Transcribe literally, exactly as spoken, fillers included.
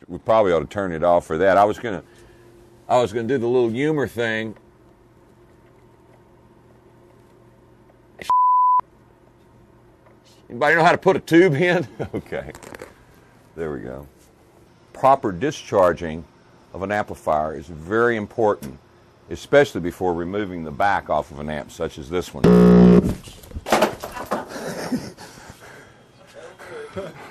we probably ought to turn it off for that. I was gonna, I was gonna do the little humor thing. Anybody know how to put a tube in? Okay, there we go. Proper discharging of an amplifier is very important, especially before removing the back off of an amp, such as this one.